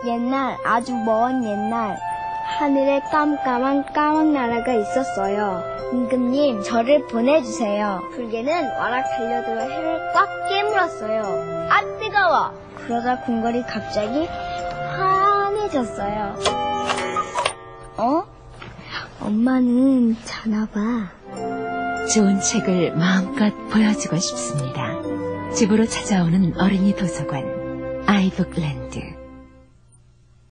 옛날, 아주 먼 옛날 하늘에 깜깜한 까만 나라가 있었어요. 임금님, 저를 보내주세요. 불개는 와락 달려들어 해를 꽉 깨물었어요. 아, 뜨거워! 그러다 궁궐이 갑자기 환해졌어요. 엄마는 자나봐. 좋은 책을 마음껏 보여주고 싶습니다. 집으로 찾아오는 어린이 도서관 아이북랜드.